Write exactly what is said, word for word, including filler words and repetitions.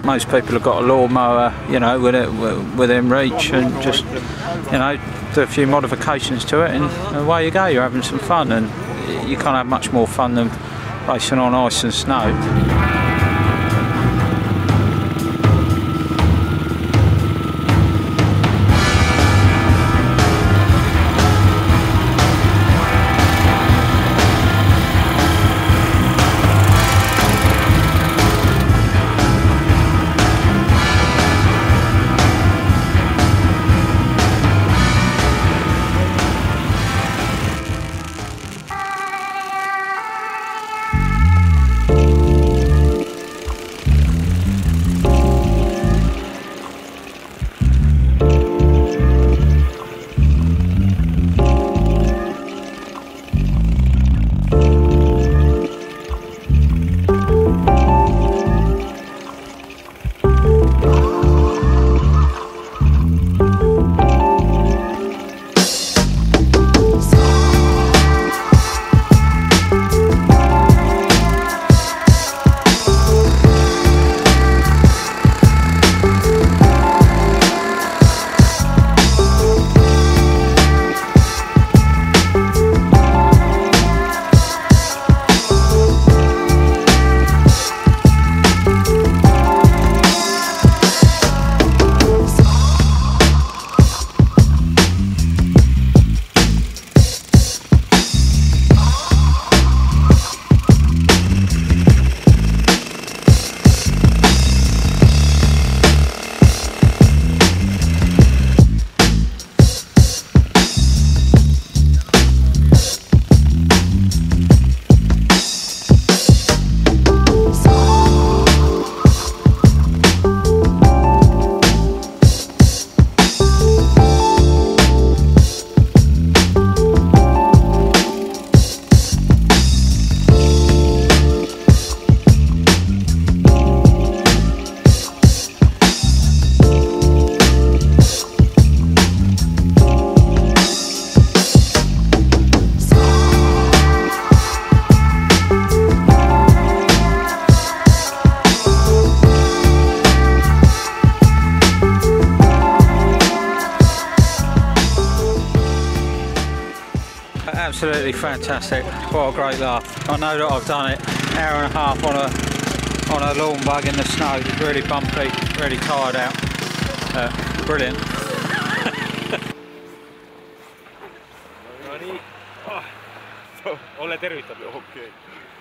Most people have got a lawnmower, you know, within, within reach, and just, you know, do a few modifications to it, and away you go. You're having some fun, and you can't have much more fun than racing on ice and snow. Absolutely fantastic. What a great laugh. I know that I've done it an hour and a half on a on a lawn bug in the snow. Really bumpy, really tired out. Uh, brilliant. No niin. Oh. Ole tervittänyt. Okei. Okay.